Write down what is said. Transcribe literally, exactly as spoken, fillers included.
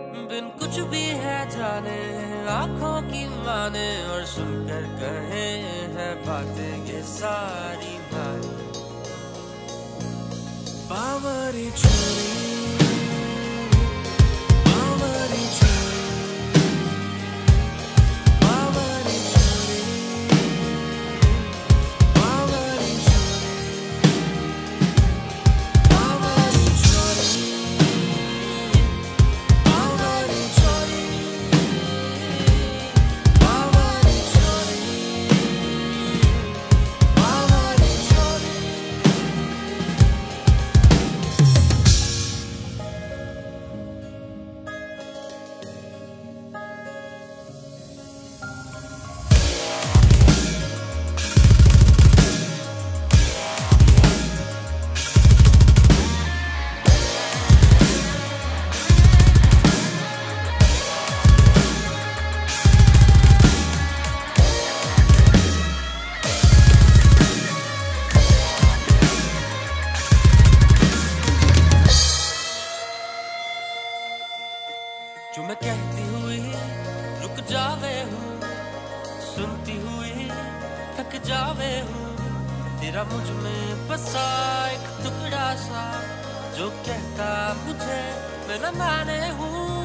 बिन कुछ भी है जाने आंखों की माने और सुनकर कहे हैं बातें ये सारी मानी। बावरी छोरी, बावरी छोरी, बावरी छोरी, बावरी छोरी, बावरी छोरी, बावरी छोरी, बावरी छोरी, बावरी छोरी। जो मैं कहती हुई रुक जावे हूँ, सुनती हुई थक जावे हूँ, तेरा मुझ में बसा एक टुकड़ा सा जो कहता मुझे मैं न माने हूँ।